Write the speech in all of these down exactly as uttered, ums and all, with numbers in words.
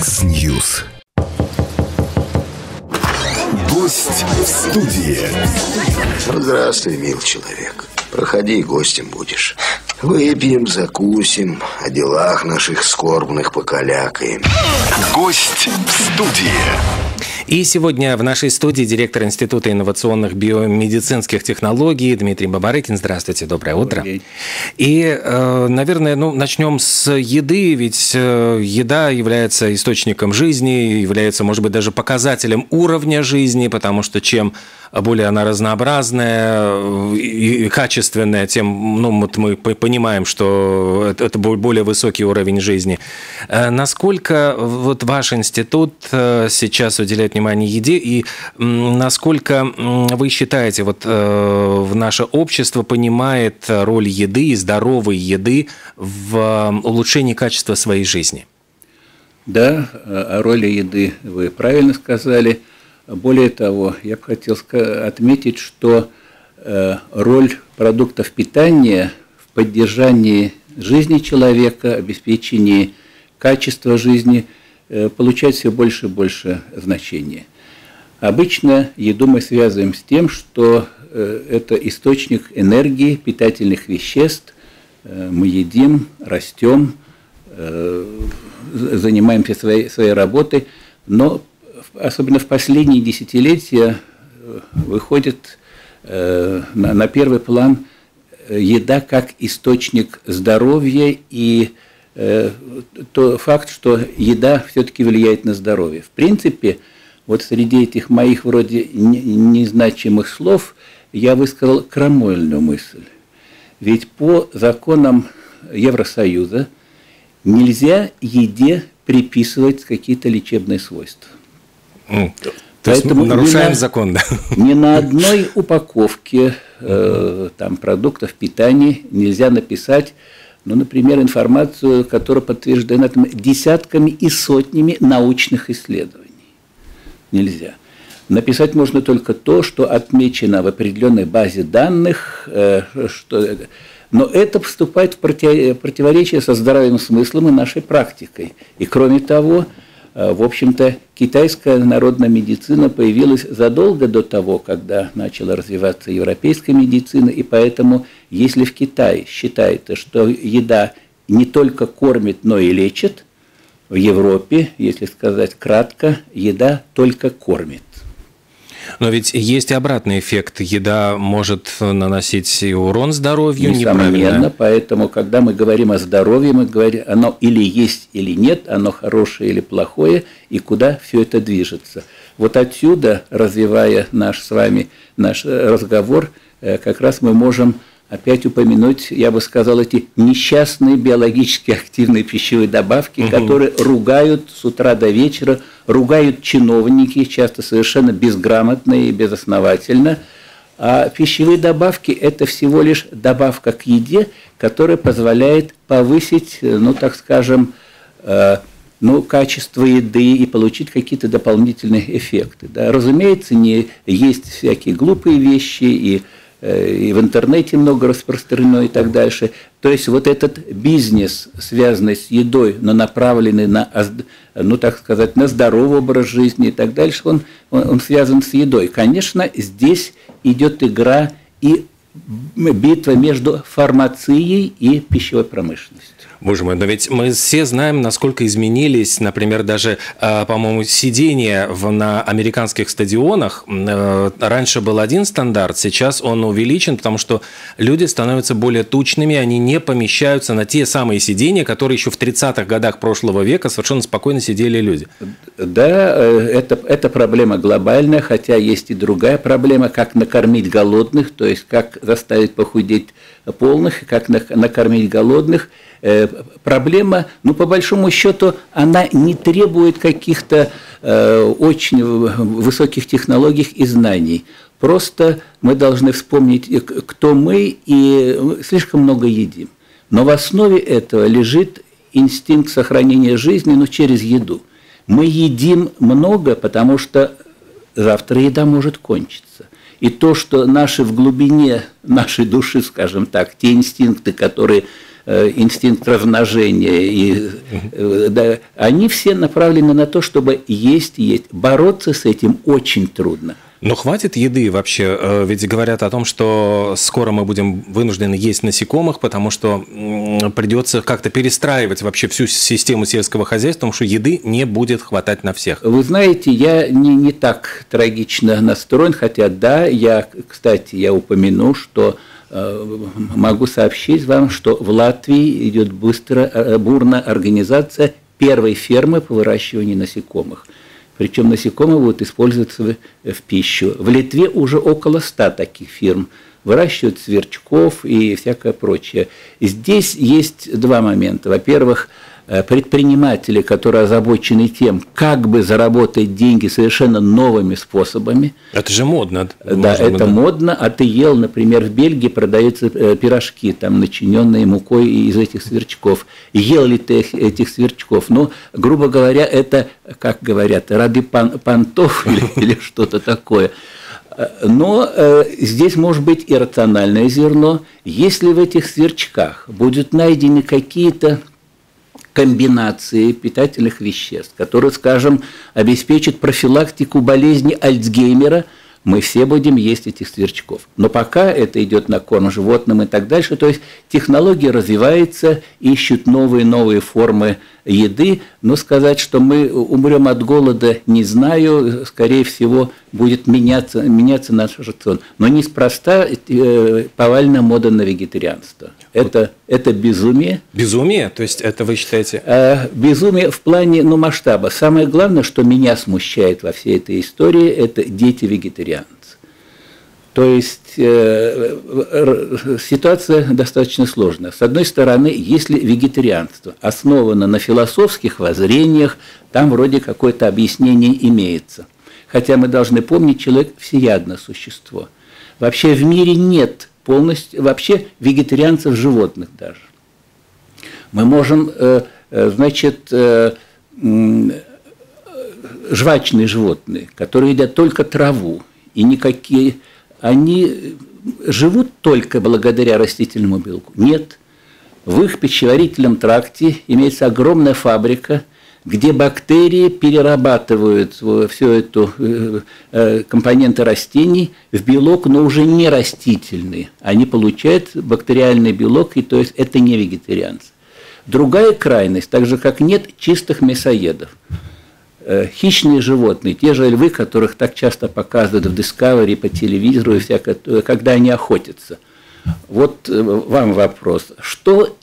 X-News. Гость в студии. Здравствуй, мил человек. Проходи, гостем будешь. Выпьем, закусим, о делах наших скорбных покалякаем. Гость в студии. И сегодня в нашей студии директор Института инновационных биомедицинских технологий Дмитрий Бабарыкин. Здравствуйте, доброе утро. И, наверное, ну, начнем с еды, ведь еда является источником жизни, является, может быть, даже показателем уровня жизни, потому что чем более она разнообразная и качественная, тем, ну, вот мы понимаем, что это более высокий уровень жизни. Насколько вот ваш институт сейчас уделяет внимание еде, и насколько вы считаете, вот в наше общество понимает роль еды и здоровой еды в улучшении качества своей жизни? Да, о роли еды вы правильно сказали. Более того, я бы хотел отметить, что роль продуктов питания в поддержании жизни человека, обеспечении качества жизни получает все больше и больше значения. Обычно еду мы связываем с тем, что это источник энергии, питательных веществ. Мы едим, растем, занимаемся своей, своей работой, но особенно в последние десятилетия выходит э, на, на первый план еда как источник здоровья и э, то факт, что еда все-таки влияет на здоровье. В принципе, вот среди этих моих вроде незначимых слов я высказал крамольную мысль. Ведь по законам Евросоюза нельзя еде приписывать какие-то лечебные свойства. Mm. То есть мы нарушаем на, закон, да? Ни на одной упаковке э, там, продуктов питания нельзя написать, ну, например, информацию, которая подтверждена там, десятками и сотнями научных исследований. Нельзя. Написать можно только то, что отмечено в определенной базе данных, э, что, но это вступает в противоречие со здравым смыслом и нашей практикой. И кроме того, в общем-то, китайская народная медицина появилась задолго до того, когда начала развиваться европейская медицина, и поэтому, если в Китае считается, что еда не только кормит, но и лечит, в Европе, если сказать кратко, еда только кормит. Но ведь есть и обратный эффект. Еда может наносить и урон здоровью, несомненно, поэтому, когда мы говорим о здоровье, мы говорим, оно или есть, или нет, оно хорошее или плохое, и куда все это движется. Вот отсюда, развивая наш с вами наш разговор, как раз мы можем опять упомянуть, я бы сказал, эти несчастные биологически активные пищевые добавки, угу. которые ругают с утра до вечера, ругают чиновники, часто совершенно безграмотно и безосновательно. А пищевые добавки – это всего лишь добавка к еде, которая позволяет повысить, ну, так скажем, э, ну, качество еды и получить какие-то дополнительные эффекты. Да. Разумеется, не есть всякие глупые вещи и и в интернете много распространено и так дальше. То есть вот этот бизнес, связанный с едой, но направленный на, ну, так сказать, на здоровый образ жизни и так дальше, он, он, он связан с едой. Конечно, здесь идет игра и битва между фармацией и пищевой промышленностью. Боже мой, но ведь мы все знаем, насколько изменились, например, даже, по-моему, сидения на американских стадионах. Раньше был один стандарт, сейчас он увеличен, потому что люди становятся более тучными, они не помещаются на те самые сидения, которые еще в тридцатых годах прошлого века совершенно спокойно сидели люди. Да, это, это проблема глобальная, хотя есть и другая проблема, как накормить голодных, то есть как заставить похудеть полных, как накормить голодных. Проблема, ну, по большому счету, она не требует каких-то э, очень высоких технологий и знаний. Просто мы должны вспомнить, кто мы, и слишком много едим. Но в основе этого лежит инстинкт сохранения жизни, но через еду. Мы едим много, потому что завтра еда может кончиться. И то, что наши в глубине нашей души, скажем так, те инстинкты, которые инстинкт размножения, и, да, они все направлены на то, чтобы есть и есть. Бороться с этим очень трудно. Но хватит еды вообще? Ведь говорят о том, что скоро мы будем вынуждены есть насекомых, потому что придется как-то перестраивать вообще всю систему сельского хозяйства, потому что еды не будет хватать на всех. Вы знаете, я не, не так трагично настроен, хотя да, я, кстати, я упомяну, что э, могу сообщить вам, что в Латвии идет быстро, бурная организация первой фермы по выращиванию насекомых. Причем насекомые будут использоваться в пищу. В Литве уже около ста таких фирм. Выращивают сверчков и всякое прочее. Здесь есть два момента. Во-первых, предприниматели, которые озабочены тем, как бы заработать деньги совершенно новыми способами. Это же модно. Да, это да. модно. А ты ел, например, в Бельгии продаются пирожки, там, начиненные мукой из этих сверчков. Ел ли ты этих сверчков? Ну, грубо говоря, это, как говорят, ради пан, понтов или, или что-то такое. Но э, здесь может быть и рациональное зерно. Если в этих сверчках будут найдены какие-то комбинации питательных веществ, которые, скажем, обеспечат профилактику болезни Альцгеймера, мы все будем есть этих сверчков. Но пока это идет на корм животным и так дальше, то есть технология развивается, ищут новые-новые формы еды, но сказать, что мы умрем от голода, не знаю, скорее всего, будет меняться, меняться наш рацион. Но неспроста э, повальная мода на вегетарианство. Это, это безумие. Безумие? То есть это вы считаете? Э, безумие в плане ну, масштаба. Самое главное, что меня смущает во всей этой истории, это дети-вегетарианцы. То есть э, ситуация достаточно сложная. С одной стороны, если вегетарианство основано на философских воззрениях, там вроде какое-то объяснение имеется. Хотя мы должны помнить, человек всеядное существо. Вообще в мире нет полностью, вообще вегетарианцев животных даже. Мы можем, э, значит, э, э, жвачные животные, которые едят только траву, и никакие... Они живут только благодаря растительному белку? Нет. В их пищеварительном тракте имеется огромная фабрика, где бактерии перерабатывают всю эту компоненты растений в белок, но уже не растительный. Они получают бактериальный белок, и то есть это не вегетарианцы. Другая крайность, так же как нет чистых мясоедов. Хищные животные, те же львы, которых так часто показывают в Discovery, по телевизору и всякое, когда они охотятся. Вот вам вопрос. Что,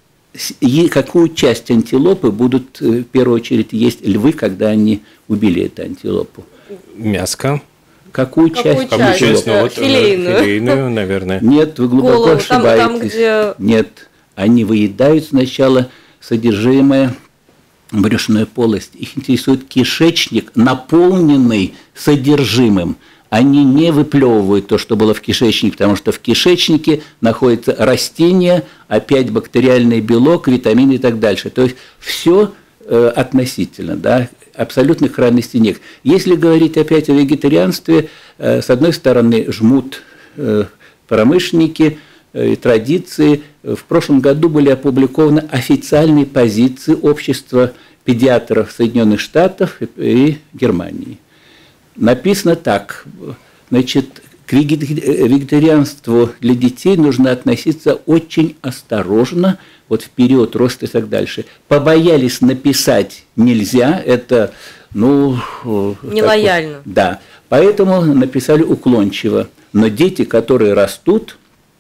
какую часть антилопы будут в первую очередь есть львы, когда они убили эту антилопу? Мяско. Какую, Какую часть? часть? часть? Ну, вот, филейную. Филейную, наверное. Нет, вы глубоко Голову, ошибаетесь. Там, там, где... Нет, они выедают сначала содержимое брюшную полость. Их интересует кишечник, наполненный содержимым. Они не выплевывают то, что было в кишечнике, потому что в кишечнике находятся растения, опять бактериальный белок, витамины и так дальше. То есть все э, относительно, да, абсолютной крайности нет. Если говорить опять о вегетарианстве, э, с одной стороны жмут э, промышленники, и традиции. В прошлом году были опубликованы официальные позиции общества педиатров Соединенных Штатов и Германии. Написано так, значит, к вегетарианству для детей нужно относиться очень осторожно, вот в период роста и так дальше. Побоялись написать нельзя, это, ну... Нелояльно. Так, да, поэтому написали уклончиво. Но дети, которые растут,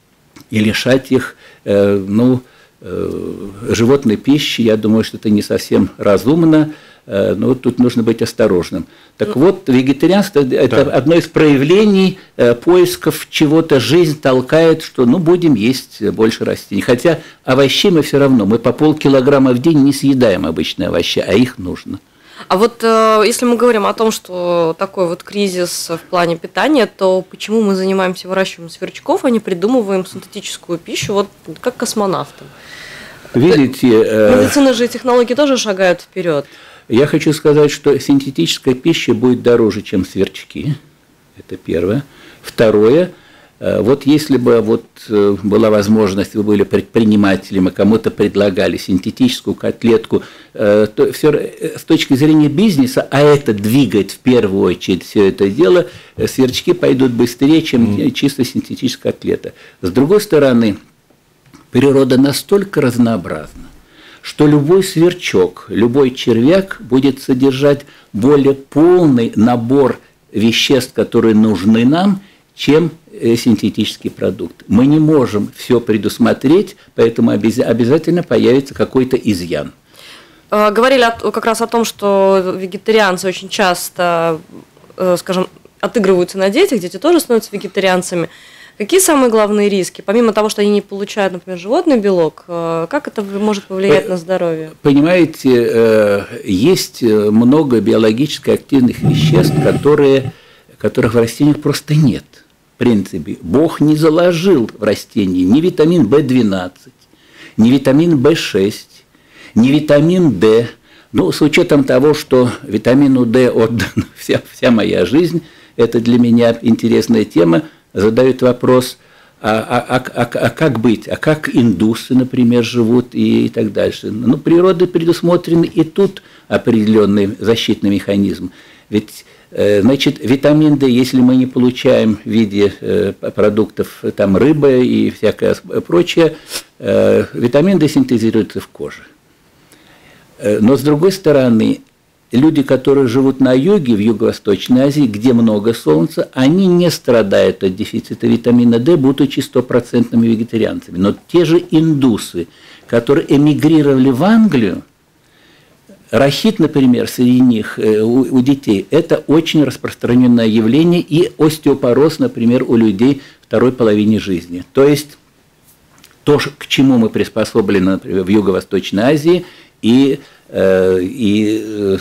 и лишать их, э, ну, э, животной пищи, я думаю, что это не совсем разумно, э, но тут нужно быть осторожным. Так вот, вегетарианство – это да. одно из проявлений э, поисков чего-то. Жизнь толкает, что, ну, будем есть больше растений. Хотя овощей мы все равно, мы по полкилограмма в день не съедаем обычные овощи, а их нужно. А вот э, если мы говорим о том, что такой вот кризис в плане питания, то почему мы занимаемся выращиванием сверчков, а не придумываем синтетическую пищу, вот как космонавтам? Видите, э, медицина же и технологии тоже шагают вперед. Я хочу сказать, что синтетическая пища будет дороже, чем сверчки. Это первое. Второе, Вот если бы вот была возможность, вы были предпринимателем, и кому-то предлагали синтетическую котлетку, то все с точки зрения бизнеса, а это двигает в первую очередь все это дело, сверчки пойдут быстрее, чем mm. чисто синтетическая котлета. С другой стороны, природа настолько разнообразна, что любой сверчок, любой червяк будет содержать более полный набор веществ, которые нужны нам, чем синтетический продукт. Мы не можем все предусмотреть, поэтому обязательно появится какой-то изъян. Говорили как раз о том, что вегетарианцы очень часто, скажем, отыгрываются на детях, дети тоже становятся вегетарианцами. Какие самые главные риски? Помимо того, что они не получают, например, животный белок, как это может повлиять на здоровье? Понимаете, есть много биологически активных веществ, которые, которых в растениях просто нет. В принципе, Бог не заложил в растении ни витамин бэ двенадцать, ни витамин бэ шесть, ни витамин D. Ну, с учетом того, что витамину D отдана вся, вся моя жизнь, это для меня интересная тема, задают вопрос, а, а, а, а, а как быть, а как индусы, например, живут и, и так дальше. Ну, природой предусмотрен и тут определенный защитный механизм. Ведь, э, значит, витамин D, если мы не получаем в виде э, продуктов там, рыбы и всякое прочее, э, витамин D синтезируется в коже. Э, но, с другой стороны, люди, которые живут на юге, в Юго-Восточной Азии, где много солнца, они не страдают от дефицита витамина D, будучи стопроцентными вегетарианцами. Но те же индусы, которые эмигрировали в Англию, рахит, например, среди них, у, у детей, это очень распространенное явление, и остеопороз, например, у людей второй половины жизни. То есть то, к чему мы приспособлены, например, в Юго-Восточной Азии, и И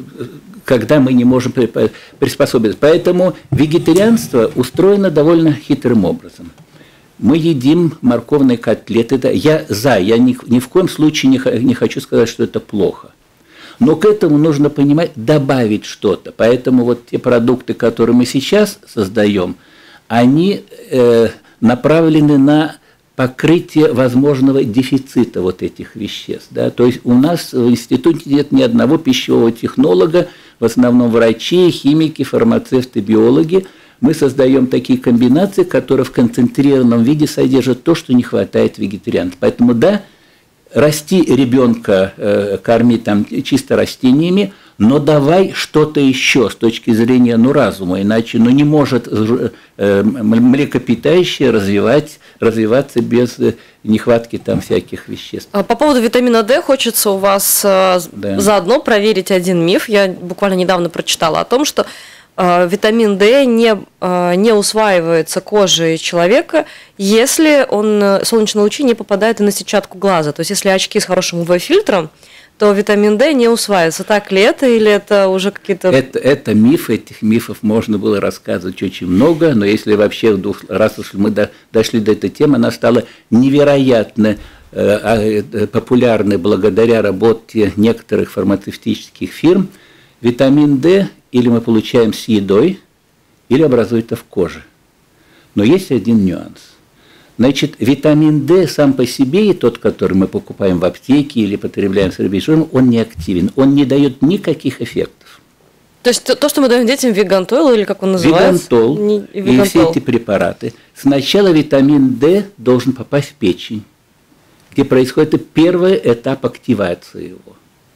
когда мы не можем приспособиться. Поэтому вегетарианство устроено довольно хитрым образом. Мы едим морковные котлеты. Я за, я ни, ни в коем случае не, не хочу сказать, что это плохо. Но к этому нужно понимать, добавить что-то. Поэтому вот те продукты, которые мы сейчас создаем, они э, направлены на покрытие возможного дефицита вот этих веществ. Да? То есть у нас в институте нет ни одного пищевого технолога, в основном врачи, химики, фармацевты, биологи. Мы создаем такие комбинации, которые в концентрированном виде содержат то, что не хватает вегетарианцам. Поэтому да, расти ребенка, э, корми там чисто растениями, но давай что-то еще с точки зрения ну, разума, иначе ну, не может э, млекопитающее развивать, развиваться без нехватки там всяких веществ. По поводу витамина D хочется у вас э, да. заодно проверить один миф. Я буквально недавно прочитала о том, что э, витамин D не, э, не усваивается кожей человека, если он, солнечные лучи не попадают на сетчатку глаза. То есть если очки с хорошим ю ви-фильтром, то витамин D не усваивается. Так ли это, или это уже какие-то... Это, это миф, этих мифов можно было рассказывать очень много, но если вообще, раз уж мы до, дошли до этой темы, она стала невероятно э, популярной благодаря работе некоторых фармацевтических фирм. Витамин D или мы получаем с едой, или образуется в коже. Но есть один нюанс. Значит, витамин D сам по себе, и тот, который мы покупаем в аптеке или потребляем с рыбьим жиром, он не активен, он не дает никаких эффектов. То есть то, что мы даем детям, вегантол, или как он называется? Вегантол, не, вегантол. И все эти препараты. Сначала витамин D должен попасть в печень, где происходит первый этап активации его.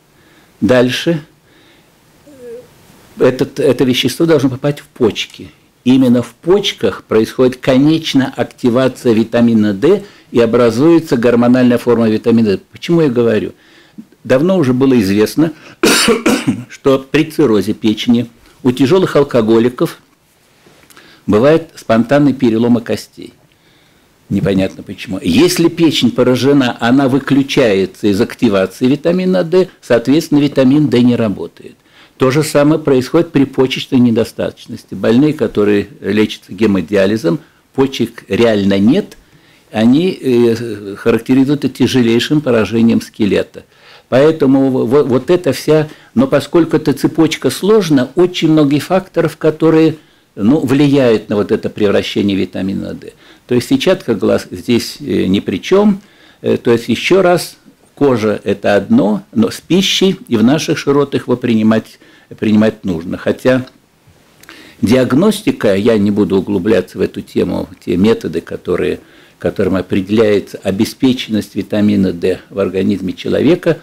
Дальше этот, это вещество должно попасть в почки. Именно в почках происходит конечная активация витамина D и образуется гормональная форма витамина D. Почему я говорю? Давно уже было известно, что при циррозе печени у тяжелых алкоголиков бывают спонтанные переломы костей. Непонятно почему. Если печень поражена, она выключается из активации витамина D, соответственно, витамин D не работает. То же самое происходит при почечной недостаточности. Больные, которые лечатся гемодиализом, почек реально нет, они характеризуются тяжелейшим поражением скелета. Поэтому вот, вот эта вся, но поскольку эта цепочка сложна, очень много факторов, которые ну, влияет на вот это превращение витамина D. То есть сетчатка глаз здесь ни при чем. То есть еще раз, кожа – это одно, но с пищей и в наших широтах его принимать, принимать нужно. Хотя диагностика, я не буду углубляться в эту тему, те методы, которые, которым определяется обеспеченность витамина D в организме человека,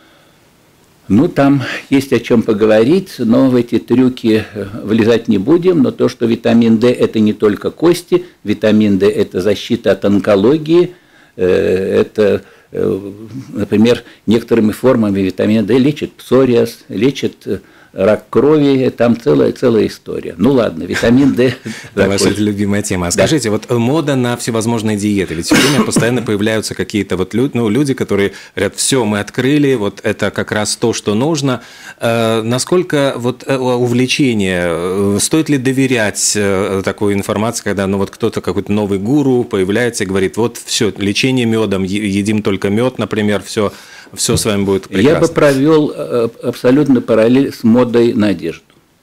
ну, там есть о чем поговорить, но в эти трюки влезать не будем. Но то, что витамин D – это не только кости, витамин D – это защита от онкологии, это, например, некоторыми формами витамина D лечат псориаз, лечат рак крови, там целая, целая история. Ну ладно, витамин D. Да, ваша любимая тема. А скажите, вот мода на всевозможные диеты, ведь все время постоянно появляются какие-то вот люди, ну, люди, которые говорят, все, мы открыли, вот это как раз то, что нужно. Насколько вот увлечение, стоит ли доверять такой информации, когда ну вот кто-то, какой-то новый гуру появляется и говорит, вот все, лечение медом, едим только мед, например, все, все с вами будет прекрасно. Я бы провел абсолютно параллель с модой на одежду.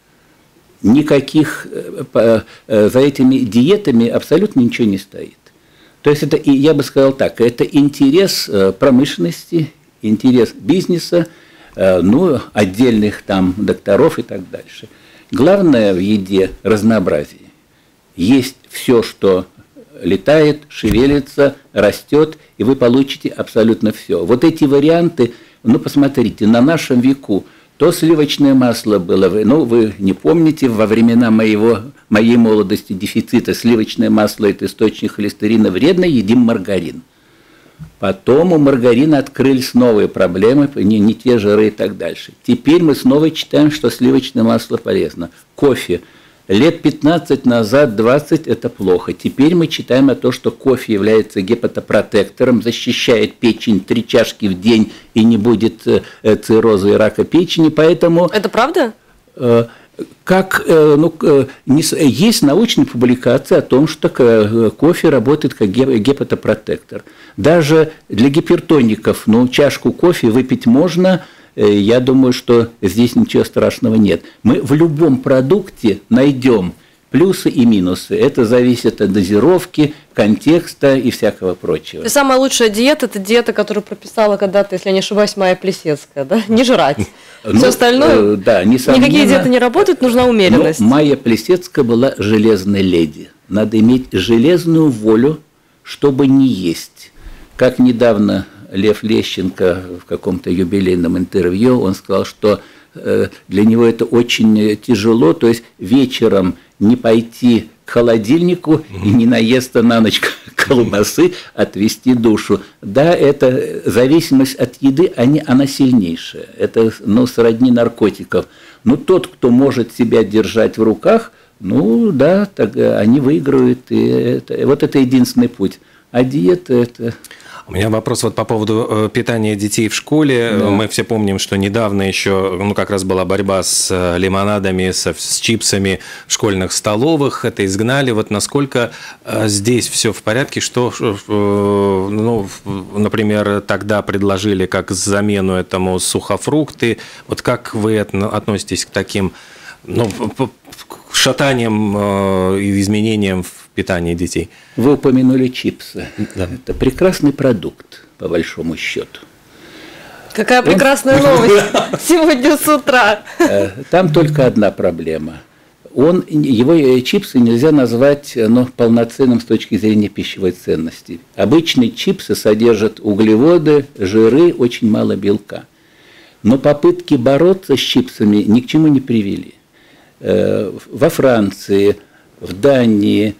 Никаких за этими диетами абсолютно ничего не стоит. То есть это, я бы сказал так, это интерес промышленности, интерес бизнеса, ну, отдельных там докторов и так дальше. Главное в еде разнообразие. Есть все, что летает, шевелится, растет, и вы получите абсолютно все. Вот эти варианты, ну, посмотрите, на нашем веку то сливочное масло было, ну, вы не помните, во времена моего, моей молодости дефицита сливочное масло – это источник холестерина вредно, едим маргарин. Потом у маргарина открылись новые проблемы, не, не те жиры и так дальше. Теперь мы снова читаем, что сливочное масло полезно. Кофе. Лет пятнадцать назад, двадцать – это плохо. Теперь мы читаем о том, что кофе является гепатопротектором, защищает печень три чашки в день и не будет цирроза и рака печени. Поэтому… Это правда? Как, ну, есть научные публикации о том, что кофе работает как гепатопротектор. Даже для гипертоников, ну, чашку кофе выпить можно. Я думаю, что здесь ничего страшного нет. Мы в любом продукте найдем плюсы и минусы. Это зависит от дозировки, контекста и всякого прочего. И самая лучшая диета – это диета, которую прописала когда-то, если я не ошибаюсь, Майя Плисецкая, да? Не жрать. Ну, все остальное, да, никакие диеты не работают, нужна умеренность. Но Майя Плисецкая была железной леди. Надо иметь железную волю, чтобы не есть. Как недавно Лев Лещенко в каком-то юбилейном интервью, он сказал, что для него это очень тяжело, то есть вечером не пойти к холодильнику и не наесться на ночь колбасы, отвести душу. Да, это зависимость от еды, она сильнейшая. Это, ну, сродни наркотиков. Но тот, кто может себя держать в руках, ну, да, так, они выиграют. И это, вот это единственный путь. А диета – это… У меня вопрос вот по поводу питания детей в школе. Да. Мы все помним, что недавно еще, ну, как раз была борьба с лимонадами, с, с чипсами в школьных столовых. Это изгнали. Вот насколько здесь все в порядке? Что, ну, например, тогда предложили как замену этому сухофрукты. Вот как вы относитесь к таким, ну, шатаниям и изменениям в питании детей? Вы упомянули чипсы. Да. Это прекрасный продукт, по большому счету. Какая прекрасная Он... новость сегодня с утра. Там только одна проблема. Он, его чипсы нельзя назвать, ну, полноценным с точки зрения пищевой ценности. Обычные чипсы содержат углеводы, жиры, очень мало белка. Но попытки бороться с чипсами ни к чему не привели. Во Франции, в Дании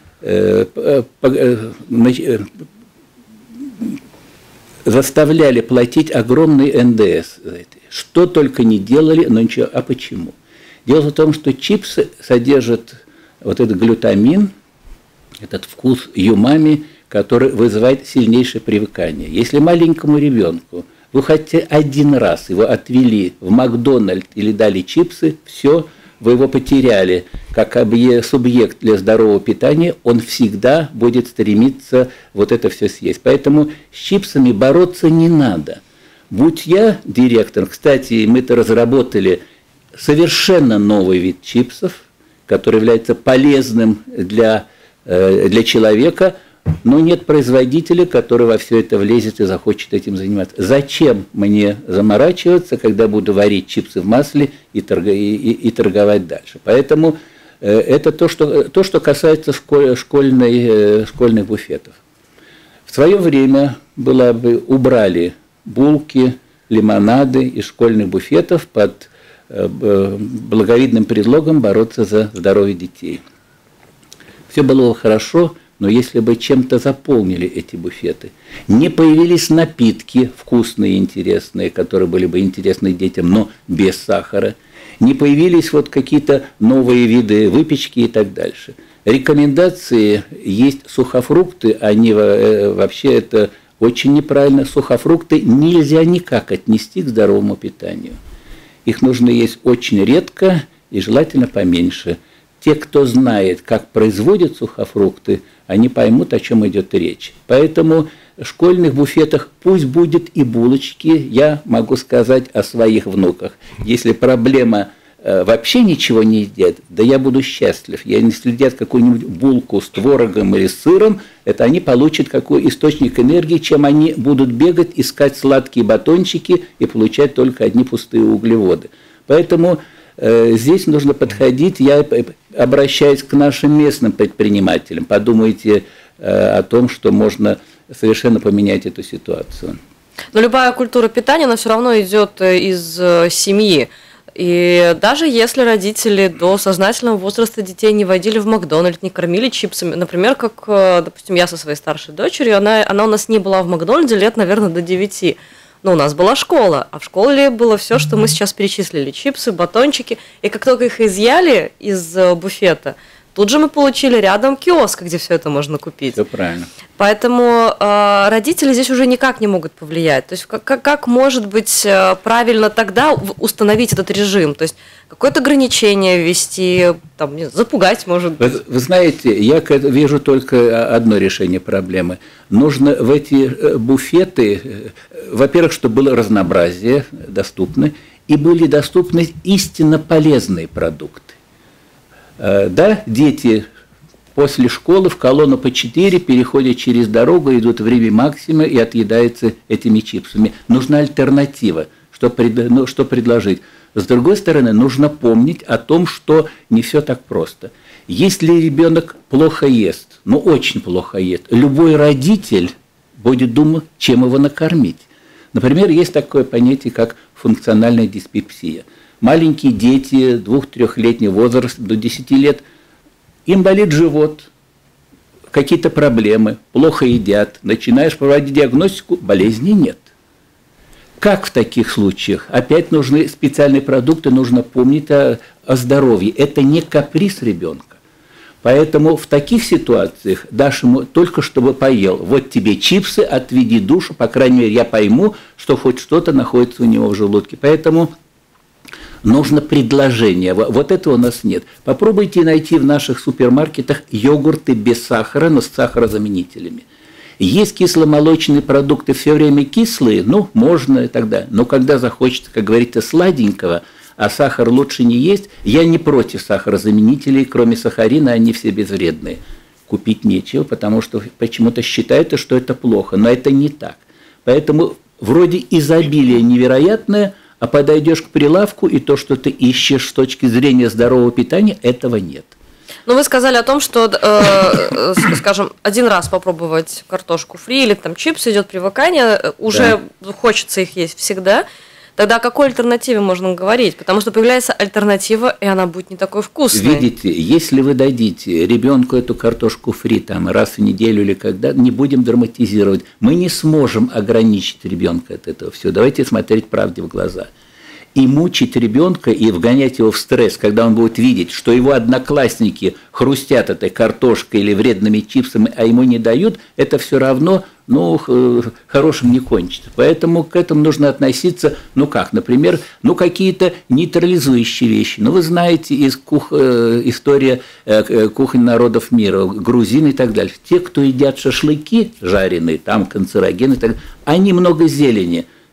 заставляли платить огромный эн дэ эс. Что только не делали, но ничего. А почему? Дело в том, что чипсы содержат вот этот глютамин, этот вкус юмами, который вызывает сильнейшее привыкание. Если маленькому ребенку вы хотя один раз его отвели в Макдональдс или дали чипсы, все, вы его потеряли. Как субъект для здорового питания, он всегда будет стремиться вот это все съесть. Поэтому с чипсами бороться не надо. Будь я директор, кстати, мы-то разработали совершенно новый вид чипсов, который является полезным для, для человека, но нет производителя, который во все это влезет и захочет этим заниматься. Зачем мне заморачиваться, когда буду варить чипсы в масле и, торг... и, и, и торговать дальше? Поэтому э, это то что, то, что касается школь... школьной, э, школьных буфетов. В свое время было бы, убрали булки, лимонады из школьных буфетов под э, благовидным предлогом бороться за здоровье детей. Все было хорошо, но если бы чем-то заполнили эти буфеты, не появились напитки вкусные и интересные, которые были бы интересны детям, но без сахара, не появились вот какие-то новые виды выпечки и так дальше. Рекомендации есть сухофрукты, они вообще это очень неправильно. Сухофрукты нельзя никак отнести к здоровому питанию. Их нужно есть очень редко и желательно поменьше. Те, кто знает, как производят сухофрукты, они поймут, о чем идет речь. Поэтому в школьных буфетах пусть будет и булочки. Я могу сказать о своих внуках. Если проблема э, вообще ничего не едят, да я буду счастлив. Если едят какую-нибудь булку с творогом или с сыром, это они получат какой источник энергии, чем они будут бегать, искать сладкие батончики и получать только одни пустые углеводы. Поэтому здесь нужно подходить, я обращаюсь к нашим местным предпринимателям, подумайте о том, что можно совершенно поменять эту ситуацию. Но любая культура питания, она все равно идет из семьи. И даже если родители до сознательного возраста детей не водили в Макдональдс, не кормили чипсами, например, как, допустим, я со своей старшей дочерью, она, она у нас не была в Макдональдсе лет, наверное, до девяти. Но у нас была школа, а в школе было все, что мы сейчас перечислили: чипсы, батончики. И как только их изъяли из буфета, тут же мы получили рядом киоск, где все это можно купить. Все правильно. Поэтому э, родители здесь уже никак не могут повлиять. То есть как, как может быть э, правильно тогда установить этот режим? То есть какое-то ограничение ввести, там, не, запугать, может быть. Вы, вы знаете, я вижу только одно решение проблемы. Нужно в эти буфеты, во-первых, чтобы было разнообразие доступно, и были доступны истинно полезные продукты. Да, дети после школы в колонну по четыре переходят через дорогу, идут в Риме Максима и отъедаются этими чипсами. Нужна альтернатива, что, пред, ну, что предложить. С другой стороны, нужно помнить о том, что не все так просто. Если ребенок плохо ест, ну очень плохо ест, любой родитель будет думать, чем его накормить. Например, есть такое понятие, как функциональная диспепсия. Маленькие дети, двух-трехлетний возраст, до десяти лет, им болит живот, какие-то проблемы, плохо едят. Начинаешь проводить диагностику, болезни нет. Как в таких случаях? Опять нужны специальные продукты, нужно помнить о, о здоровье. Это не каприз ребенка. Поэтому в таких ситуациях дашь ему только чтобы поел. Вот тебе чипсы, отведи душу, по крайней мере, я пойму, что хоть что-то находится у него в желудке. Поэтому нужно предложение. Вот этого у нас нет. Попробуйте найти в наших супермаркетах йогурты без сахара, но с сахарозаменителями. Есть кисломолочные продукты все время кислые, ну, можно и так далее. Но когда захочется, как говорится, сладенького, а сахар лучше не есть, я не против сахарозаменителей, кроме сахарина, они все безвредные. Купить нечего, потому что почему-то считают, что это плохо, но это не так. Поэтому вроде изобилие невероятное, а подойдешь к прилавку, и то, что ты ищешь с точки зрения здорового питания, этого нет. Ну, вы сказали о том, что, э, скажем, один раз попробовать картошку фри или там чипсы, идет привыкание, уже да. Хочется их есть всегда. Тогда о какой альтернативе можно говорить? Потому что появляется альтернатива, и она будет не такой вкусной. Видите, если вы дадите ребенку эту картошку фри там, раз в неделю или когда, не будем драматизировать, мы не сможем ограничить ребенка от этого всего. Давайте смотреть правде в глаза. И мучить ребенка и вгонять его в стресс, когда он будет видеть, что его одноклассники хрустят этой картошкой или вредными чипсами, а ему не дают, это все равно, ну, хорошим не кончится. Поэтому к этому нужно относиться, ну как, например, ну какие-то нейтрализующие вещи. Ну вы знаете из кух... история кухни народов мира, грузин и так далее. Те, кто едят шашлыки жареные, там канцерогены, и так далее, они много зелени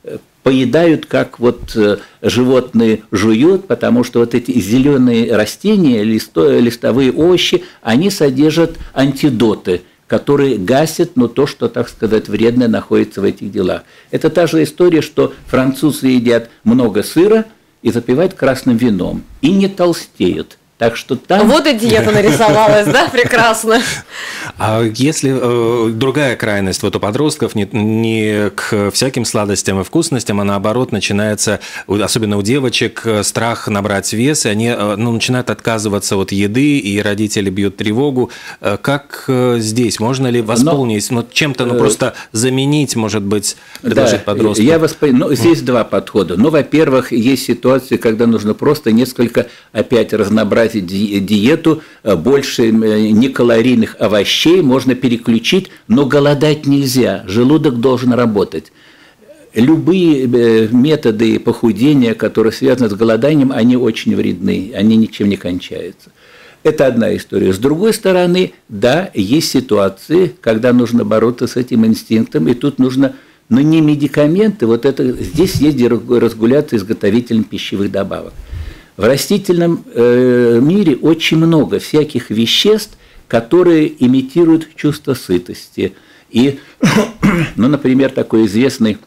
поедают, как вот животные жуют, потому что вот эти зеленые растения, листо, листовые овощи, они содержат антидоты, которые гасят, но то, что, так сказать, вредное находится в этих делах. Это та же история, что французы едят много сыра и запивают красным вином, и не толстеют. Так что там... Вот и диета нарисовалась, да, прекрасно. А если э, другая крайность вот у подростков не, не к всяким сладостям и вкусностям, а наоборот начинается, особенно у девочек, страх набрать вес, и они ну, начинают отказываться от еды, и родители бьют тревогу. Как здесь? Можно ли восполнить, ну, чем-то ну, просто заменить, может быть, предложить да, подростку? Я воспри... ну, здесь два подхода. Ну, во-первых, есть ситуации, когда нужно просто несколько опять разнообразить диету, больше некалорийных овощей, можно переключить, но голодать нельзя, желудок должен работать. Любые методы похудения, которые связаны с голоданием, они очень вредны, они ничем не кончаются. Это одна история. С другой стороны, да, есть ситуации, когда нужно бороться с этим инстинктом, и тут нужно, но не медикаменты, вот это, здесь есть дерегуляция изготовителем пищевых добавок. В растительном э, мире очень много всяких веществ, которые имитируют чувство сытости. И, ну, например, такой известный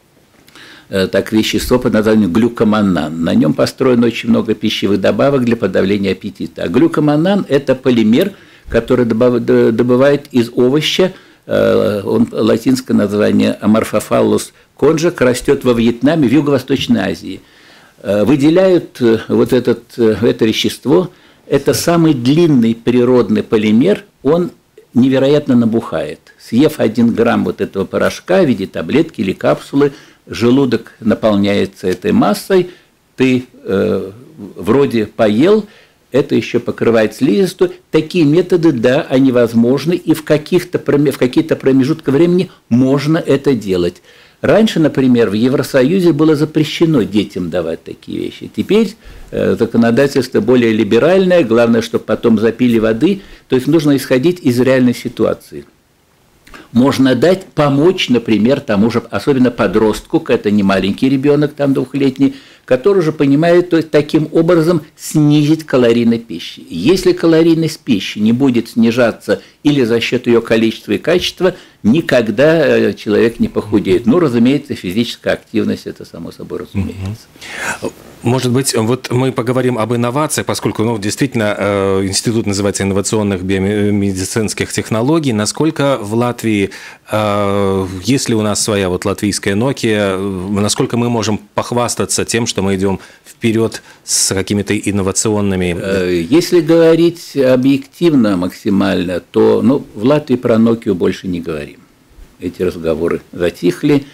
э, так, вещество под названием глюкоманнан. На нем построено очень много пищевых добавок для подавления аппетита. А глюкоманнан – это полимер, который добывает из овоща, э, он, латинское название Amorphophallus conjunct, растет во Вьетнаме, в Юго-Восточной Азии. Выделяют вот этот, это вещество, это самый длинный природный полимер, он невероятно набухает. Съев один грамм вот этого порошка в виде таблетки или капсулы, желудок наполняется этой массой, ты э, вроде поел, это еще покрывает слизистую. Такие методы, да, они возможны, и в, каких-то, в какие-то промежутки времени можно это делать. Раньше, например, в Евросоюзе было запрещено детям давать такие вещи. Теперь э, законодательство более либеральное, главное, чтобы потом запили воды. То есть нужно исходить из реальной ситуации. Можно дать, помочь, например, тому же, особенно подростку, это не маленький ребенок, там двухлетний, который же понимает, то есть таким образом снизить калорийность пищи. Если калорийность пищи не будет снижаться или за счет ее количества и качества, никогда человек не похудеет. Ну, разумеется, физическая активность, это само собой разумеется. Может быть, вот мы поговорим об инновациях, поскольку, ну, действительно, э, институт называется инновационных биомедицинских технологий. Насколько в Латвии, э, есть ли у нас своя вот латвийская Nokia, насколько мы можем похвастаться тем, что мы идем вперед с какими-то инновационными... Если говорить объективно максимально, то, ну, в Латвии про Nokia больше не говорим. Эти разговоры затихли.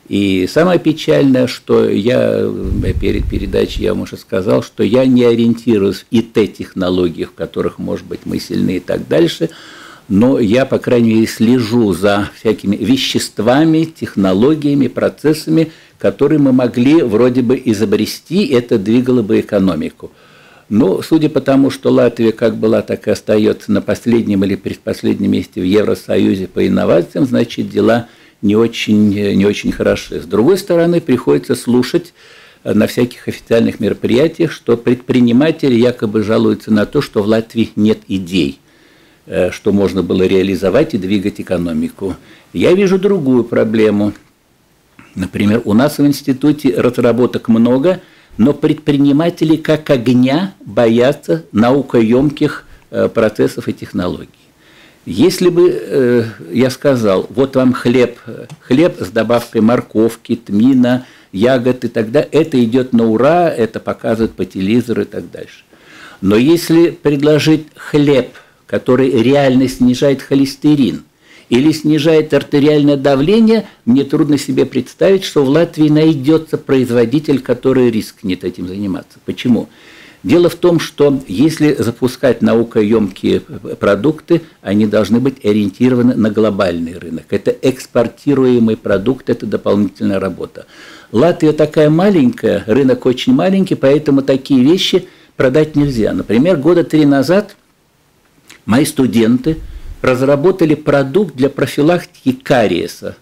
И самое печальное, что я перед передачей я вам уже сказал, что я не ориентируюсь в ай ти-технологиях, в которых, может быть, мы сильны и так дальше, но я, по крайней мере, слежу за всякими веществами, технологиями, процессами, которые мы могли вроде бы изобрести, это двигало бы экономику. Но судя по тому, что Латвия как была, так и остается на последнем или предпоследнем месте в Евросоюзе по инновациям, значит, дела не очень, не очень хороши. С другой стороны, приходится слушать на всяких официальных мероприятиях, что предприниматели якобы жалуются на то, что в Латвии нет идей, что можно было реализовать и двигать экономику. Я вижу другую проблему. Например, у нас в институте разработок много, но предприниматели как огня боятся наукоемких процессов и технологий. Если бы э, я сказал, вот вам хлеб, хлеб с добавкой морковки, тмина, ягод и так далее, это идет на ура, это показывают по телевизору и так дальше. Но если предложить хлеб, который реально снижает холестерин или снижает артериальное давление, мне трудно себе представить, что в Латвии найдется производитель, который рискнет этим заниматься. Почему? Дело в том, что если запускать наукоемкие продукты, они должны быть ориентированы на глобальный рынок. Это экспортируемый продукт, это дополнительная работа. Латвия такая маленькая, рынок очень маленький, поэтому такие вещи продать нельзя. Например, года три назад мои студенты разработали продукт для профилактики кариеса.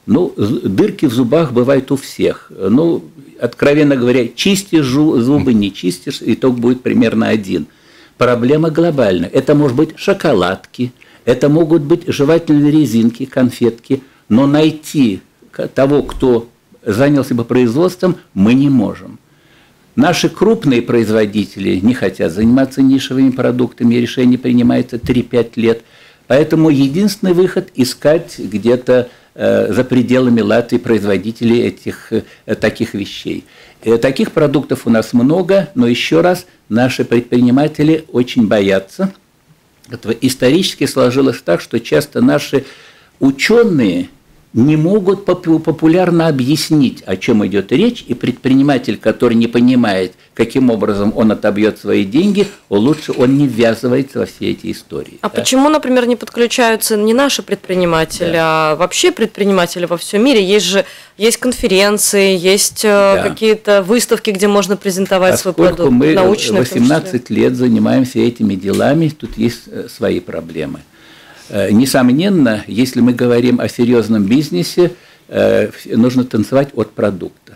Ну, дырки в зубах бывают у всех. Ну, откровенно говоря, чистишь зубы, не чистишь, итог будет примерно один. Проблема глобальная. Это может быть шоколадки, это могут быть жевательные резинки, конфетки, но найти того, кто занялся бы производством, мы не можем. Наши крупные производители не хотят заниматься нишевыми продуктами, решение принимается три-пять лет. Поэтому единственный выход – искать где-то э, за пределами Латвии производителей этих, э, таких вещей. Э, таких продуктов у нас много, но еще раз, наши предприниматели очень боятся. Это исторически сложилось так, что часто наши ученые не могут популярно объяснить, о чем идет речь, и предприниматель, который не понимает, каким образом он отобьет свои деньги, лучше он не ввязывается во все эти истории. А да? почему, например, не подключаются не наши предприниматели, да. а вообще предприниматели во всем мире? Есть же есть конференции, есть да. какие-то выставки, где можно презентовать Поскольку свой продукт. Мы восемнадцать лет занимаемся этими делами, тут есть свои проблемы. Несомненно, если мы говорим о серьезном бизнесе, нужно танцевать от продукта.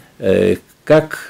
Как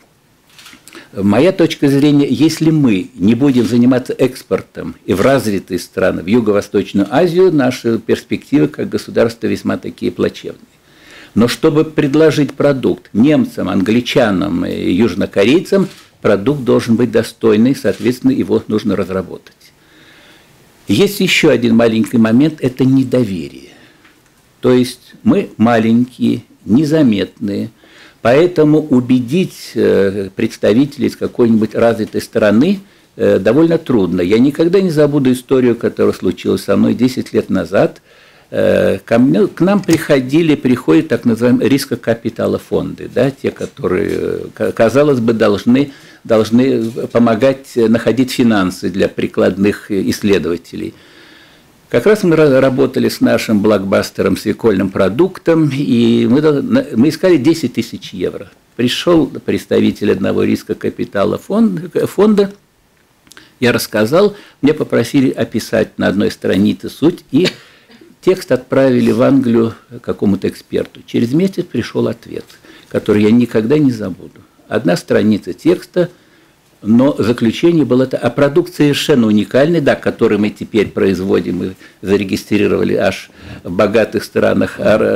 моя точка зрения, если мы не будем заниматься экспортом и в развитые страны, в Юго-Восточную Азию, наши перспективы как государства весьма такие плачевные. Но чтобы предложить продукт немцам, англичанам и южнокорейцам, продукт должен быть достойный, соответственно, его нужно разработать. Есть еще один маленький момент – это недоверие. То есть мы маленькие, незаметные, поэтому убедить представителей из какой-нибудь развитой страны довольно трудно. Я никогда не забуду историю, которая случилась со мной десять лет назад. Ко мне, к нам приходили, приходят так называемые рискокапиталофонды, да, те, которые, казалось бы, должны, должны помогать находить финансы для прикладных исследователей. Как раз мы работали с нашим блокбастером, с свекольным продуктом, и мы, мы искали десять тысяч евро. Пришел представитель одного рискокапиталофонда, фонда, я рассказал, мне попросили описать на одной странице суть, и текст отправили в Англию какому-то эксперту. Через месяц пришел ответ, который я никогда не забуду. Одна страница текста, но заключение было это, а продукт совершенно уникальный, да, который мы теперь производим и зарегистрировали аж в богатых странах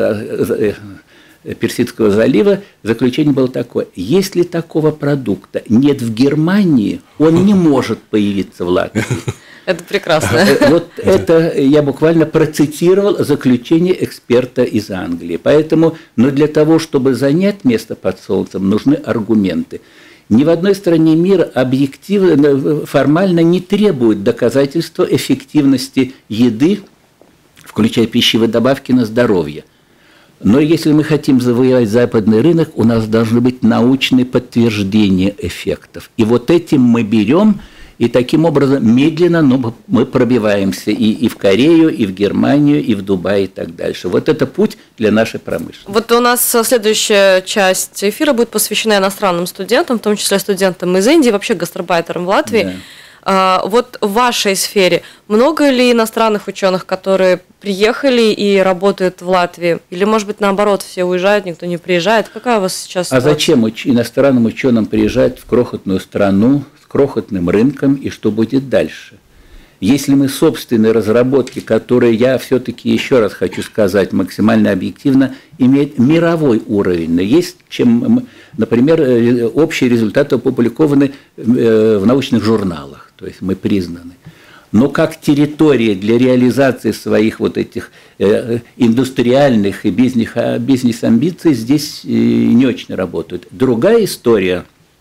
Персидского залива. Заключение было такое: если такого продукта нет в Германии, он не может появиться в Латвии. Это прекрасно. Вот это я буквально процитировал заключение эксперта из Англии. Поэтому, но для того, чтобы занять место под солнцем, нужны аргументы. Ни в одной стране мира объективно, формально не требуют доказательства эффективности еды, включая пищевые добавки, на здоровье. Но если мы хотим завоевать западный рынок, у нас должны быть научные подтверждения эффектов. И вот этим мы берем. И таким образом медленно, но мы пробиваемся и, и в Корею, и в Германию, и в Дубай, и так дальше. Вот это путь для нашей промышленности. Вот у нас следующая часть эфира будет посвящена иностранным студентам, в том числе студентам из Индии, вообще гастарбайтерам в Латвии. Да. А, вот в вашей сфере много ли иностранных ученых, которые приехали и работают в Латвии? Или, может быть, наоборот, все уезжают, никто не приезжает? Какая у вас сейчас ситуация? А зачем уч- иностранным ученым приезжать в крохотную страну, крохотным рынком, и что будет дальше? Если мы собственные разработки, которые, я все-таки еще раз хочу сказать, максимально объективно, имеют мировой уровень, но есть, чем, например, общие результаты опубликованы в научных журналах, то есть мы признаны. Но как территория для реализации своих вот этих индустриальных и бизнес-амбиций здесь не очень работают. Другая история.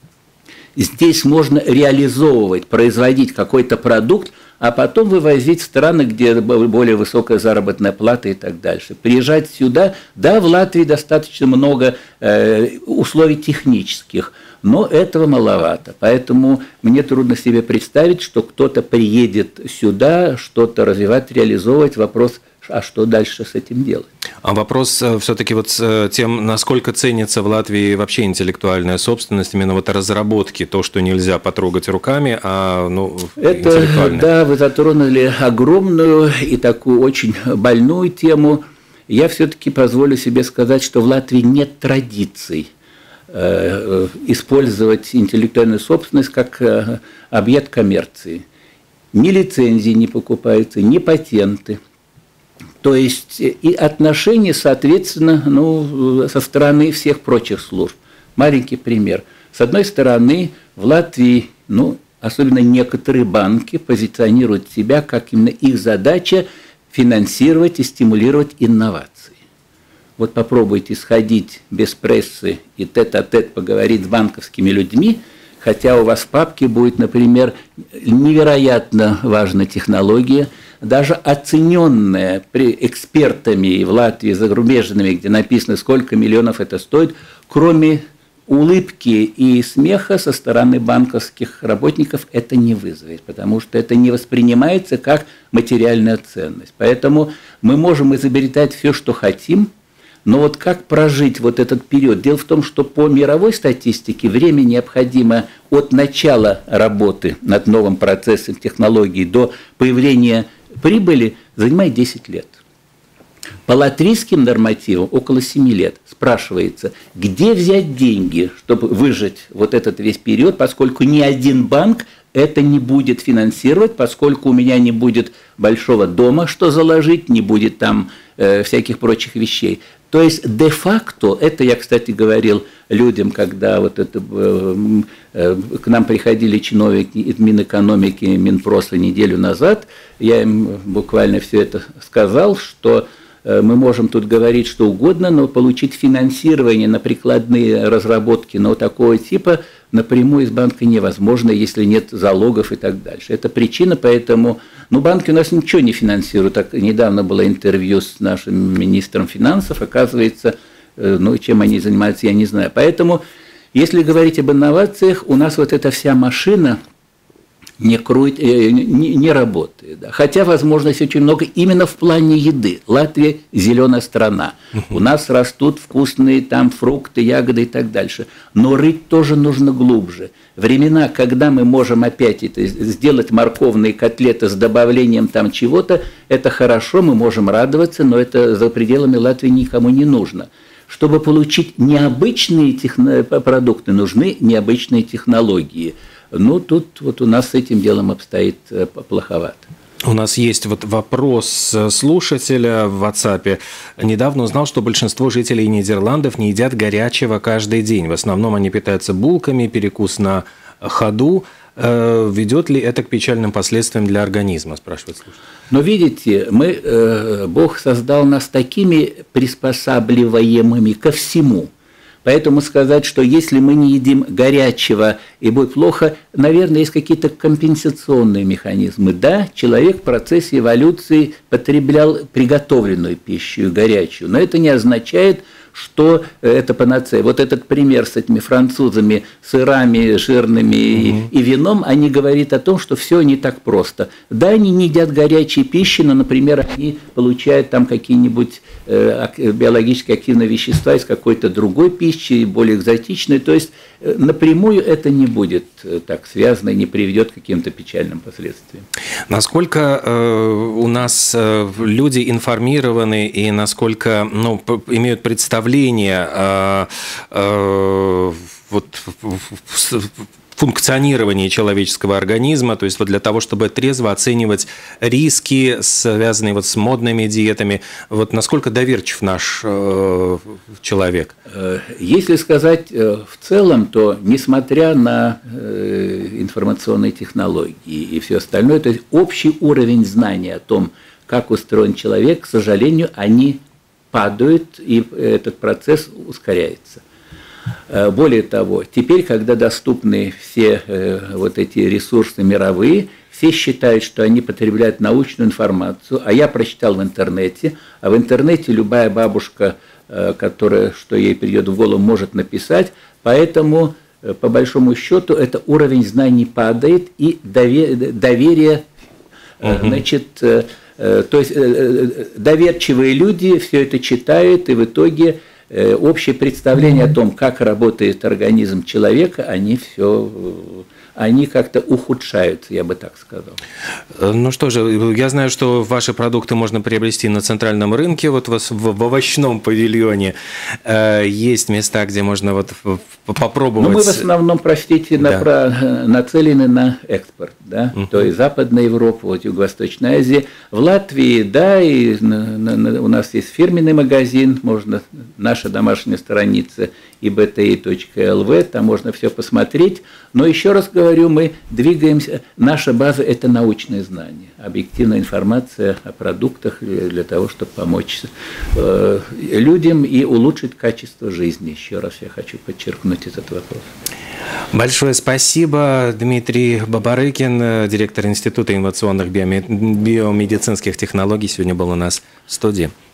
Здесь можно реализовывать, производить какой-то продукт, а потом вывозить в страны, где более высокая заработная плата и так дальше. Приезжать сюда, да, в Латвии достаточно много э, условий технических, но этого маловато. Поэтому мне трудно себе представить, что кто-то приедет сюда, что-то развивать, реализовывать. Вопрос, а что дальше с этим делать? А вопрос все-таки вот с тем, насколько ценится в Латвии вообще интеллектуальная собственность, именно вот разработки, то, что нельзя потрогать руками, а ну, это, да, вы затронули огромную и такую очень больную тему. я все-таки позволю себе сказать, что в Латвии нет традиций э, использовать интеллектуальную собственность как э, объект коммерции. Ни лицензии не покупаются, ни патенты. То есть и отношения, соответственно, ну, со стороны всех прочих служб. Маленький пример. С одной стороны, в Латвии, ну, особенно некоторые банки позиционируют себя, как именно их задача финансировать и стимулировать инновации. Вот попробуйте сходить без прессы и тет-а-тет поговорить с банковскими людьми, хотя у вас в папке будет, например, невероятно важная технология, даже оцененная при экспертами в Латвии, зарубежными, где написано, сколько миллионов это стоит, кроме улыбки и смеха со стороны банковских работников это не вызовет, потому что это не воспринимается как материальная ценность. Поэтому мы можем изобретать все, что хотим, но вот как прожить вот этот период? Дело в том, что по мировой статистике время необходимо от начала работы над новым процессом технологий до появления прибыли занимает десять лет. По латвийским нормативам около семи лет. Спрашивается, где взять деньги, чтобы выжить вот этот весь период, поскольку ни один банк это не будет финансировать, поскольку у меня не будет большого дома, что заложить, не будет там э, всяких прочих вещей. То есть де-факто, это я, кстати, говорил людям, когда вот это, э, э, к нам приходили чиновники из Минэкономики, Минпроса неделю назад, я им буквально все это сказал, что мы можем тут говорить что угодно, но получить финансирование на прикладные разработки, но такого типа напрямую из банка невозможно, если нет залогов и так дальше. Это причина, поэтому ну, банки у нас ничего не финансируют. Так, недавно было интервью с нашим министром финансов, оказывается, ну, чем они занимаются, я не знаю. Поэтому, если говорить об инновациях, у нас вот эта вся машина не, крут, не, не работает. Да. Хотя возможностей очень много именно в плане еды. Латвия – зеленая страна. У нас растут вкусные там фрукты, ягоды и так дальше. Но рыть тоже нужно глубже. Времена, когда мы можем опять это, сделать морковные котлеты с добавлением там чего-то, это хорошо, мы можем радоваться, но это за пределами Латвии никому не нужно. Чтобы получить необычные техно- продукты, нужны необычные технологии. Ну, тут вот у нас с этим делом обстоит плоховато. У нас есть вот вопрос слушателя в WhatsApp. Недавно узнал, что большинство жителей Нидерландов не едят горячего каждый день. В основном они питаются булками, перекус на ходу. Ведет ли это к печальным последствиям для организма, спрашивает слушатель. Но видите, мы, Бог создал нас такими приспосабливаемыми ко всему. Поэтому сказать, что если мы не едим горячего и будет плохо, наверное, есть какие-то компенсационные механизмы. Да, человек в процессе эволюции потреблял приготовленную пищу, горячую, но это не означает, что это панацея. Вот этот пример с этими французами, сырами, жирными угу. и, и вином, они говорят о том, что все не так просто. Да, они не едят горячей пищи, но, например, они получают там какие-нибудь э, биологически активные вещества из какой-то другой пищи, более экзотичной. То есть э, напрямую это не будет э, так связано и не приведет к каким-то печальным последствиям. Насколько э, у нас э, люди информированы и насколько ну, имеют представление Э, э, вот, функционирования человеческого организма, то есть вот для того, чтобы трезво оценивать риски, связанные вот с модными диетами, вот насколько доверчив наш э, человек? Если сказать в целом, то несмотря на э, информационные технологии и все остальное, то есть общий уровень знания о том, как устроен человек, к сожалению, они падают, и этот процесс ускоряется. Более того, теперь, когда доступны все вот эти ресурсы мировые, все считают, что они потребляют научную информацию, а я прочитал в интернете, а в интернете любая бабушка, которая, что ей придет в голову, может написать, поэтому, по большому счету, это уровень знаний падает, и доверие, угу. значит, то есть доверчивые люди все это читают, и в итоге общее представление о том, как работает организм человека, они все они как-то ухудшаются, я бы так сказал. Ну что же, я знаю, что ваши продукты можно приобрести на центральном рынке, вот у вас в, в овощном павильоне э, есть места, где можно вот попробовать. Ну, мы в основном, простите, да. напра- нацелены на экспорт, да, uh-huh. то есть Западная Европа, вот Юго-Восточная Азия. В Латвии, да, и на, на, на, у нас есть фирменный магазин, можно, наша домашняя страница и би ти и точка эл ви, там можно все посмотреть. Но еще раз говорю, мы двигаемся, наша база – это научное знание, объективная информация о продуктах для того, чтобы помочь э, людям и улучшить качество жизни. Еще раз я хочу подчеркнуть этот вопрос. Большое спасибо. Дмитрий Бабарыкин, директор Института инновационных биомедицинских технологий, сегодня был у нас в студии.